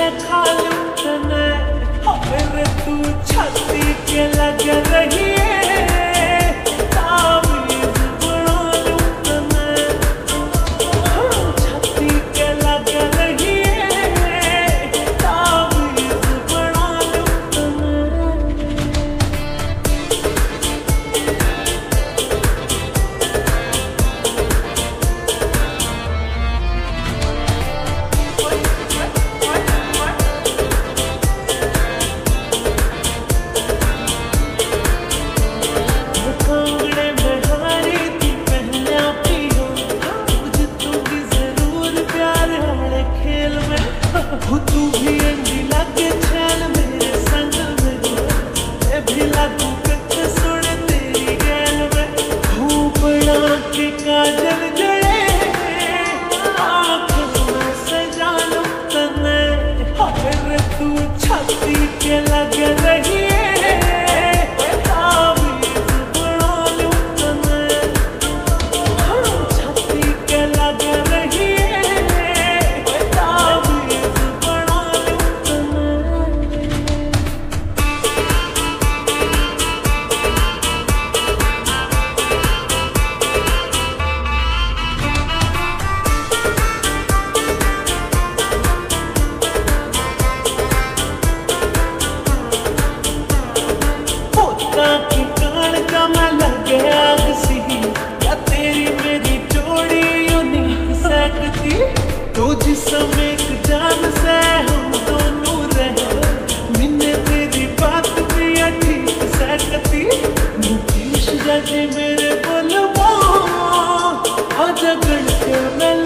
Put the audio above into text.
खा लूं तने मेरे तू छाती के लग रही है तावीज़ बना लूं तने छाती के लग रही है तावीज़ बना लूं तने तू भी अंडी लागे छल मेरे संग में मैं भी लागू कच्चे सुन तेरी गैल में हूँ बना के काजल जड़े आँखों में सजा लूं तने मेरे तू छाती के लग रही है तावीज़ बना लूं तने छाती के लग रही है तावीज़ बना लूं तने पोता की कान का मैं लग आग सी या तेरी मेरी जोड़ी यूनिक सकती तो जिसम एक जान से हम दोनों रहे मैंने तेरी बात भी ठीक सकती नीतीश जैसे मेरे बोलबो आजा गढ़ के मैं